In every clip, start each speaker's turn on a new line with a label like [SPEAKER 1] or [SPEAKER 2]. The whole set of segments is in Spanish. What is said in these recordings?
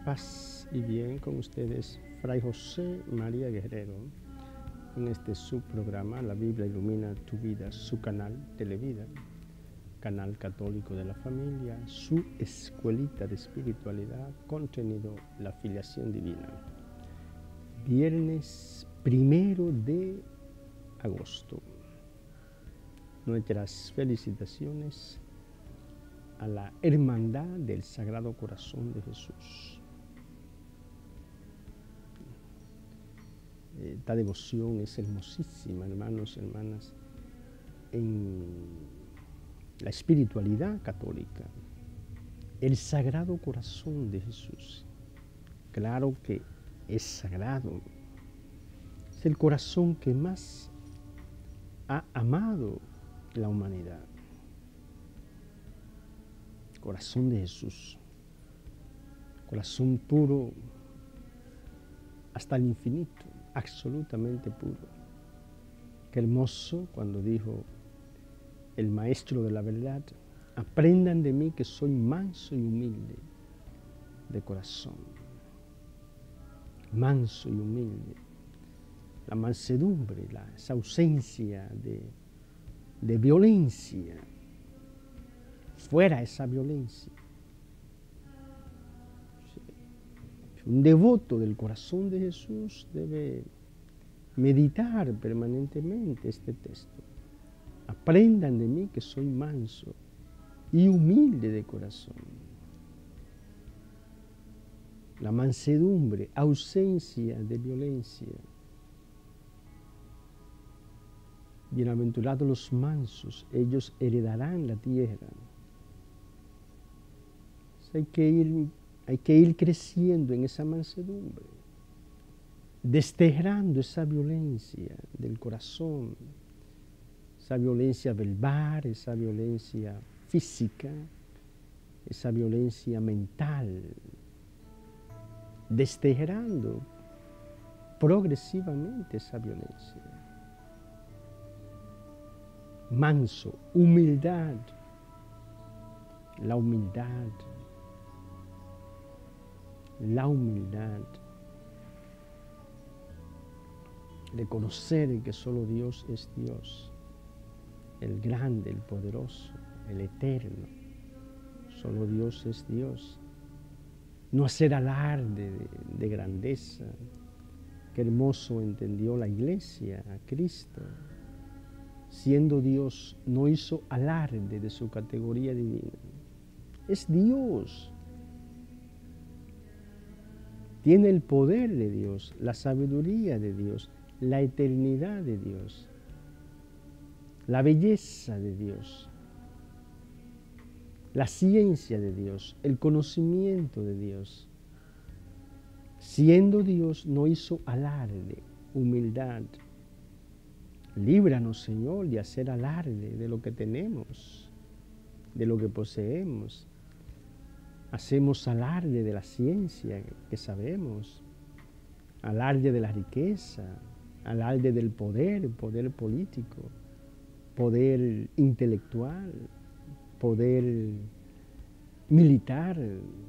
[SPEAKER 1] Paz y bien con ustedes, Fray José María Guerrero, en este subprograma La Biblia Ilumina Tu Vida, su canal Televida, canal católico de la familia, su escuelita de espiritualidad, contenido La Filiación Divina. Viernes 1 de agosto. Nuestras felicitaciones a la Hermandad del Sagrado Corazón de Jesús. Esta devoción es hermosísima, hermanos y hermanas, en la espiritualidad católica. El Sagrado Corazón de Jesús, claro que es sagrado, es el corazón que más ha amado la humanidad. Corazón de Jesús, corazón puro hasta el infinito, absolutamente puro. Qué hermoso cuando dijo el Maestro de la verdad: aprendan de mí que soy manso y humilde de corazón. Manso y humilde. La mansedumbre, esa ausencia de violencia. Fuera esa violencia. Un devoto del corazón de Jesús debe meditar permanentemente este texto. Aprendan de mí que soy manso y humilde de corazón. La mansedumbre, ausencia de violencia. Bienaventurados los mansos, ellos heredarán la tierra. Hay que ir creciendo en esa mansedumbre, desterrando esa violencia del corazón, esa violencia verbal, esa violencia física, esa violencia mental, desterrando progresivamente esa violencia. Manso, humildad, la humildad. La humildad, reconocer que solo Dios es Dios, el grande, el poderoso, el eterno, solo Dios es Dios. No hacer alarde de grandeza. Qué hermoso entendió la Iglesia a Cristo. Siendo Dios, no hizo alarde de su categoría divina. Es Dios. Tiene el poder de Dios, la sabiduría de Dios, la eternidad de Dios, la belleza de Dios, la ciencia de Dios, el conocimiento de Dios. Siendo Dios, no hizo alarde, humildad. Líbranos, Señor, de hacer alarde de lo que tenemos, de lo que poseemos. Hacemos alarde de la ciencia que sabemos, alarde de la riqueza, alarde del poder, poder político, poder intelectual, poder militar.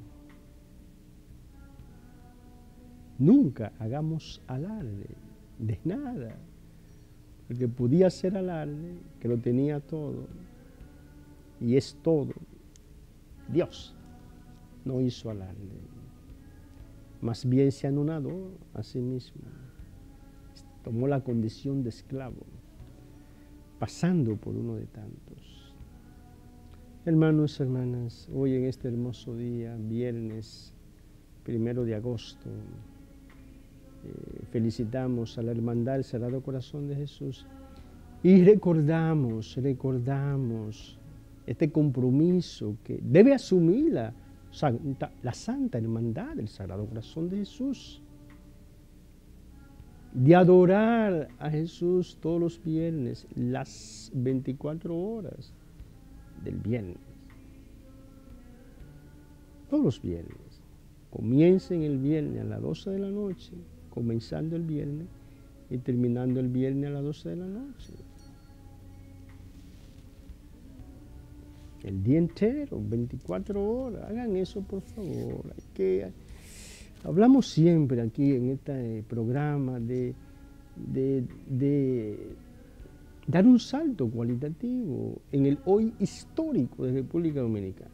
[SPEAKER 1] Nunca hagamos alarde de nada, porque podía ser alarde, que lo tenía todo, y es todo. Dios no hizo alarde, más bien se anonadó a sí mismo, tomó la condición de esclavo, pasando por uno de tantos. Hermanos, hermanas, hoy en este hermoso día, viernes 1 de agosto, felicitamos a la Hermandad del Sagrado Corazón de Jesús y recordamos este compromiso que debe asumir la Santa Hermandad del Sagrado Corazón de Jesús, de adorar a Jesús todos los viernes, las 24 horas del viernes. Todos los viernes. Comiencen el viernes a las 12 de la noche, comenzando el viernes y terminando el viernes a las 12 de la noche. El día entero, 24 horas. Hagan eso, por favor. Hablamos siempre aquí en este programa de dar un salto cualitativo en el hoy histórico de República Dominicana.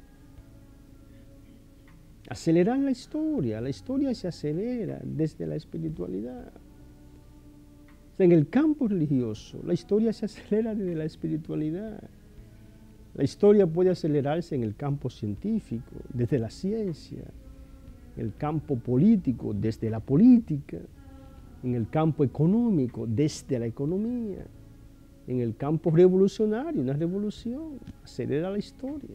[SPEAKER 1] Acelerar la historia se acelera desde la espiritualidad. O sea, en el campo religioso, la historia se acelera desde la espiritualidad. La historia puede acelerarse en el campo científico, desde la ciencia, en el campo político, desde la política, en el campo económico, desde la economía, en el campo revolucionario, una revolución, acelera la historia.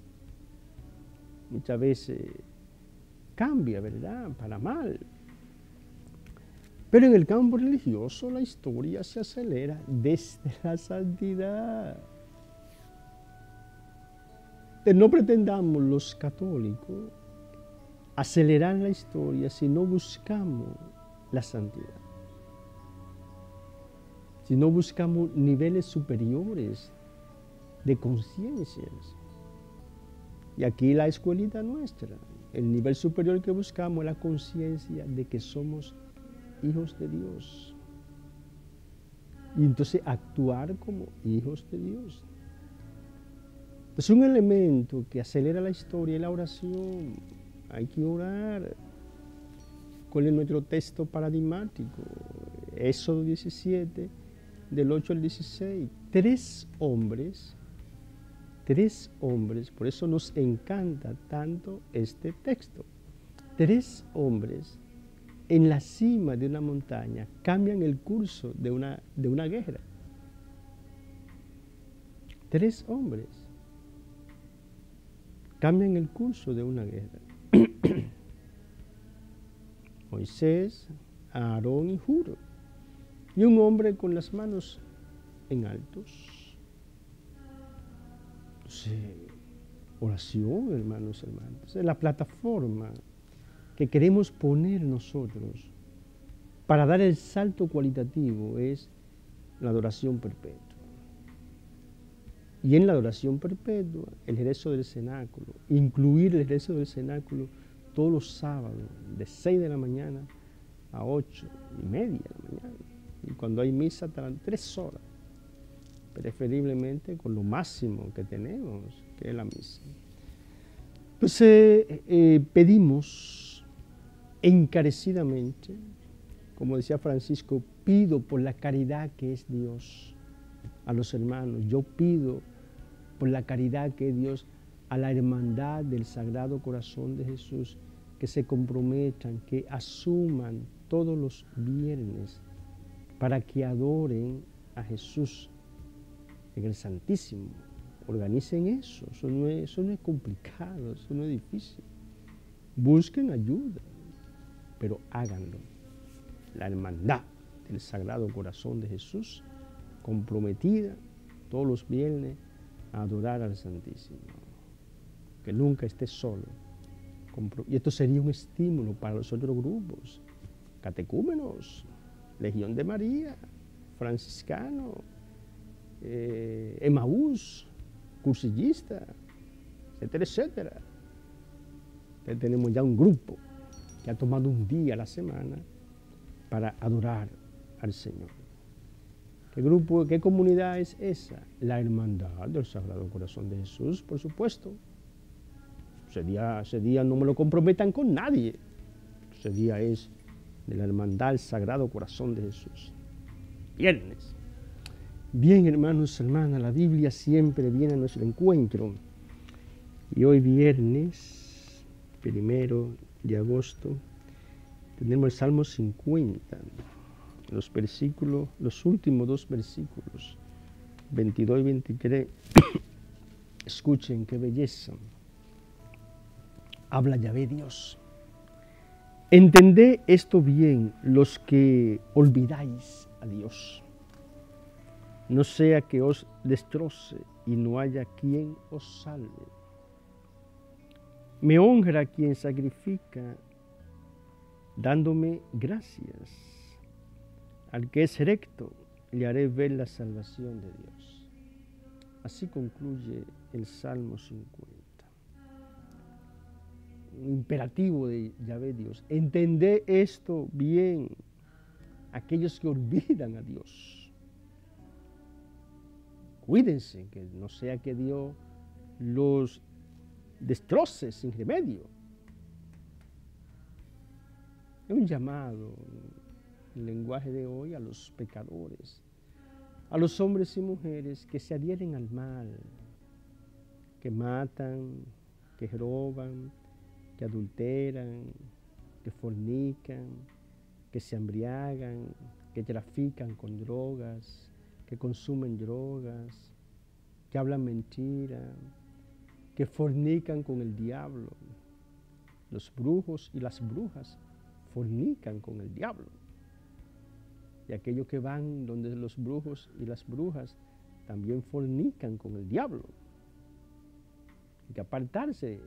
[SPEAKER 1] Muchas veces cambia, ¿verdad?, para mal. Pero en el campo religioso la historia se acelera desde la santidad. No pretendamos los católicos acelerar la historia si no buscamos la santidad, si no buscamos niveles superiores de conciencias. Y aquí la escuelita nuestra, el nivel superior que buscamos es la conciencia de que somos hijos de Dios. Y entonces actuar como hijos de Dios. Es un elemento que acelera la historia y la oración. Hay que orar. ¿Cuál es nuestro texto paradigmático? Éxodo 17, del 8 al 16. Tres hombres, por eso nos encanta tanto este texto. Tres hombres en la cima de una montaña cambian el curso de una guerra. Tres hombres cambian el curso de una guerra. Moisés, Aarón y Hur. Y un hombre con las manos en altos. Entonces, oración, hermanos. Es la plataforma que queremos poner nosotros para dar el salto cualitativo, es la adoración perpetua. Y en la adoración perpetua, el rezo del cenáculo, incluir el rezo del cenáculo todos los sábados, de 6 de la mañana a 8:30 de la mañana. Y cuando hay misa, estarán 3 horas, preferiblemente con lo máximo que tenemos, que es la misa. Entonces, pedimos encarecidamente, como decía Francisco, pido por la caridad que es Dios a los hermanos. Yo pido por la caridad que es Dios a la hermandad del Sagrado Corazón de Jesús, que se comprometan, que asuman todos los viernes para que adoren a Jesús en el Santísimo. Organicen eso, eso no es complicado, eso no es difícil. Busquen ayuda, pero háganlo. La hermandad del Sagrado Corazón de Jesús, comprometida todos los viernes a adorar al Santísimo. Que nunca esté solo. Y esto sería un estímulo para los otros grupos, catecúmenos, Legión de María, franciscano, Emaús, cursillista, etcétera, etcétera. Entonces tenemos ya un grupo que ha tomado un día a la semana para adorar al Señor. ¿Qué grupo, qué comunidad es esa? La hermandad del Sagrado Corazón de Jesús, por supuesto. Ese día no me lo comprometan con nadie. Ese día es de la hermandad del Sagrado Corazón de Jesús. Viernes. Bien, hermanos, hermanas, la Biblia siempre viene a nuestro encuentro. Y hoy viernes, 1 de agosto, tenemos el Salmo 50, los últimos 2 versículos, 22 y 23. Escuchen qué belleza. Habla Yahvé Dios. Entended esto bien, los que olvidáis a Dios. No sea que os destroce y no haya quien os salve. Me honra quien sacrifica, dándome gracias. Al que es recto, le haré ver la salvación de Dios. Así concluye el Salmo 50. un imperativo de Yahvé Dios. Entended esto bien, aquellos que olvidan a Dios. Cuídense, que no sea que Dios los destroce sin remedio. Es un llamado, en el lenguaje de hoy, a los pecadores, a los hombres y mujeres que se adhieren al mal, que matan, que roban, que adulteran, que fornican, que se embriagan, que trafican con drogas, que consumen drogas, que hablan mentira, que fornican con el diablo. Los brujos y las brujas fornican con el diablo. Y aquellos que van donde los brujos y las brujas también fornican con el diablo. Hay que apartarse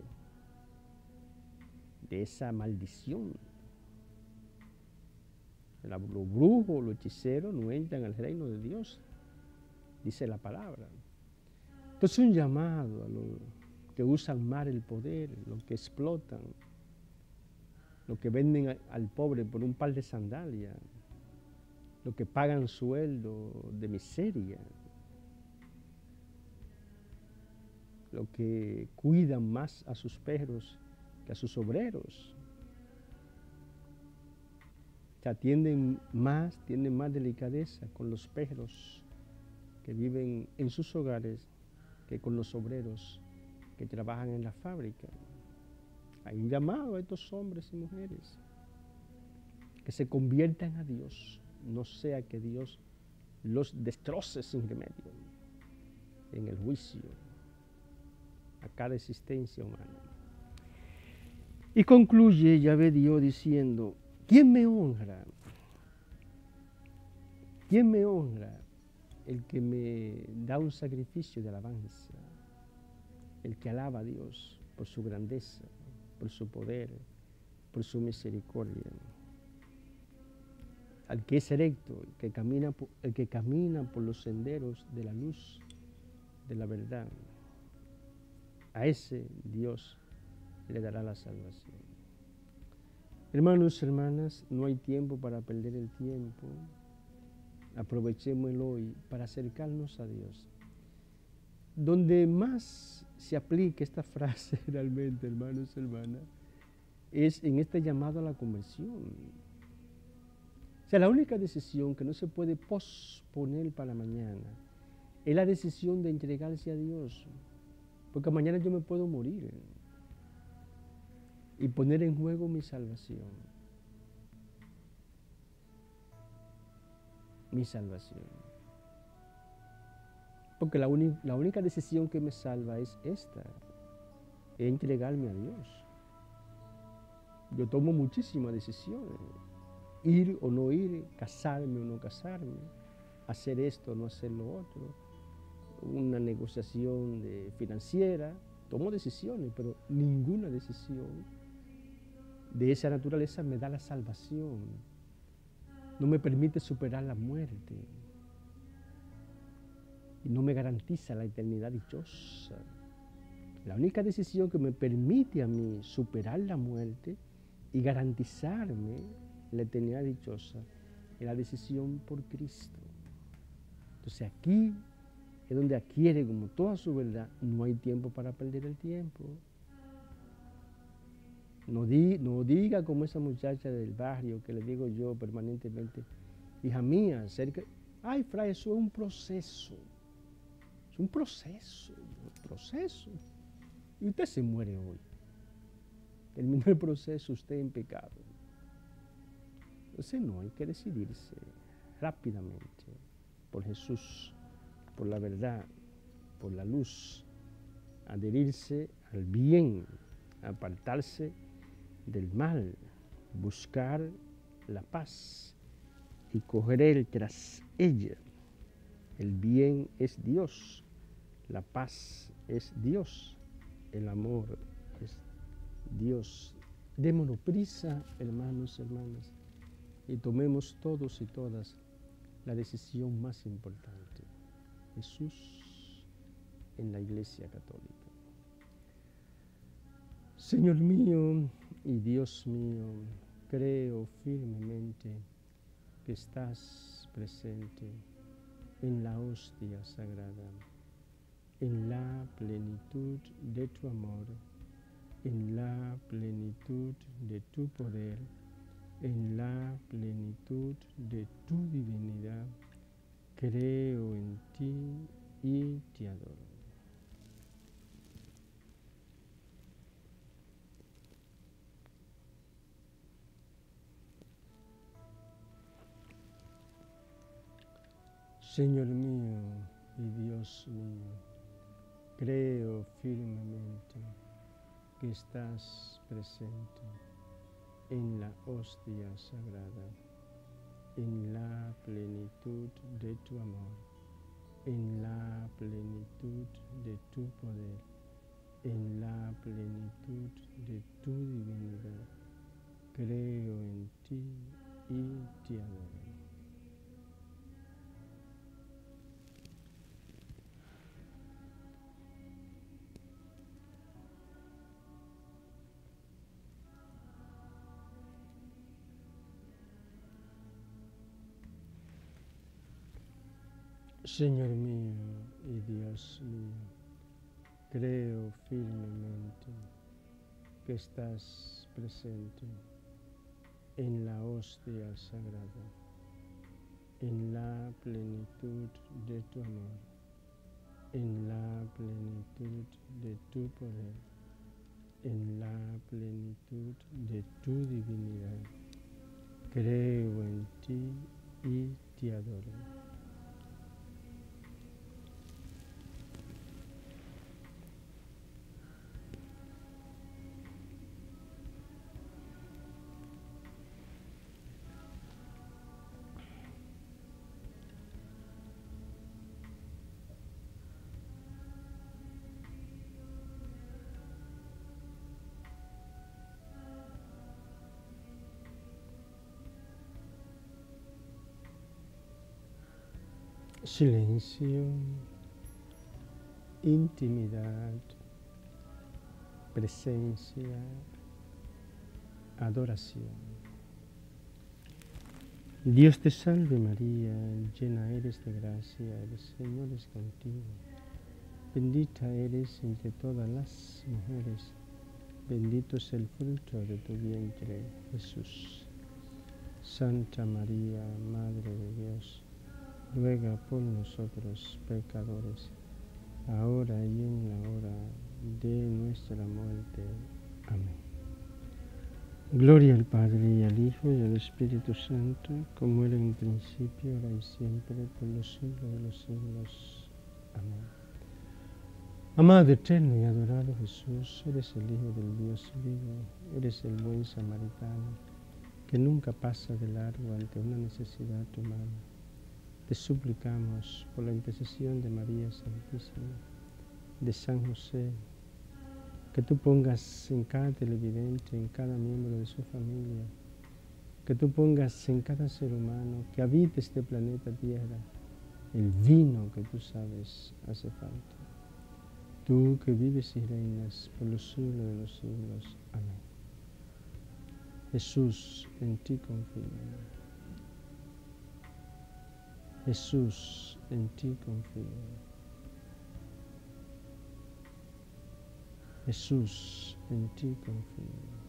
[SPEAKER 1] de esa maldición. Los brujos, los hechiceros no entran al reino de Dios, dice la palabra. Entonces un llamado a los que usan mal el poder, los que explotan, los que venden al pobre por un par de sandalias, los que pagan sueldo de miseria, los que cuidan más a sus perros que a sus obreros. O sea, tienen más delicadeza con los perros que viven en sus hogares que con los obreros que trabajan en la fábrica. Hay un llamado a estos hombres y mujeres que se conviertan a Dios, no sea que Dios los destroce sin remedio en el juicio a cada existencia humana. Y concluye Yahvé Dios diciendo: ¿quién me honra? ¿Quién me honra? El que me da un sacrificio de alabanza, el que alaba a Dios por su grandeza, por su poder, por su misericordia. Al que es recto, el que camina por los senderos de la luz, de la verdad. A ese Dios le dará la salvación. Hermanos y hermanas, no hay tiempo para perder el tiempo. Aprovechémoslo hoy para acercarnos a Dios. Donde más se aplica esta frase realmente, hermanos y hermanas, es en este llamado a la conversión. O sea, la única decisión que no se puede posponer para mañana es la decisión de entregarse a Dios. Porque mañana yo me puedo morir y poner en juego mi salvación. Mi salvación. Porque la única decisión que me salva es esta, es entregarme a Dios. Yo tomo muchísimas decisiones, ir o no ir, casarme o no casarme, hacer esto o no hacer lo otro, una negociación financiera, tomo decisiones, pero ninguna decisión de esa naturaleza me da la salvación, no me permite superar la muerte y no me garantiza la eternidad dichosa. La única decisión que me permite a mí superar la muerte y garantizarme la eternidad dichosa es la decisión por Cristo. Entonces aquí es donde adquiere como toda su verdad, no hay tiempo para perder el tiempo. No diga como esa muchacha del barrio que le digo yo permanentemente: hija mía, ay, fray, eso es un proceso. Es un proceso. Y usted se muere hoy. Terminó el proceso usted en pecado. Entonces no, hay que decidirse rápidamente por Jesús, por la verdad, por la luz, adherirse al bien, apartarse del mal, buscar la paz y correr tras ella. El bien es Dios, la paz es Dios, el amor es Dios. Démonos prisa, hermanos y hermanas, y tomemos todos y todas la decisión más importante: Jesús en la Iglesia Católica. Señor mío y Dios mío, creo firmemente que estás presente en la hostia sagrada, en la plenitud de tu amor, en la plenitud de tu poder, en la plenitud de tu divinidad. Creo en ti y te adoro. Señor mío y Dios mío, creo firmemente que estás presente en la hostia sagrada, en la plenitud de tu amor, en la plenitud de tu poder, en la plenitud de tu divinidad. Creo en ti y te adoro. Señor mío y Dios mío, creo firmemente que estás presente en la hostia sagrada, en la plenitud de tu amor, en la plenitud de tu poder, en la plenitud de tu divinidad. Creo en ti y te adoro. Silencio, intimidad, presencia, adoración. Dios te salve María, llena eres de gracia, el Señor es contigo. Bendita eres entre todas las mujeres, bendito es el fruto de tu vientre, Jesús. Santa María, Madre de Dios, ruega por nosotros pecadores, ahora y en la hora de nuestra muerte. Amén. Gloria al Padre, y al Hijo, y al Espíritu Santo, como era en el principio, ahora y siempre, por los siglos de los siglos. Amén. Amado, eterno y adorado Jesús, eres el Hijo del Dios vivo, eres el buen samaritano, que nunca pasa de largo ante una necesidad humana. Te suplicamos por la intercesión de María Santísima, de San José, que tú pongas en cada televidente, en cada miembro de su familia, que tú pongas en cada ser humano que habite este planeta Tierra, el vino que tú sabes hace falta. Tú que vives y reinas por los siglos de los siglos. Amén. Jesús, en ti confío. Jesús, en ti confío. Jesús, en ti confío.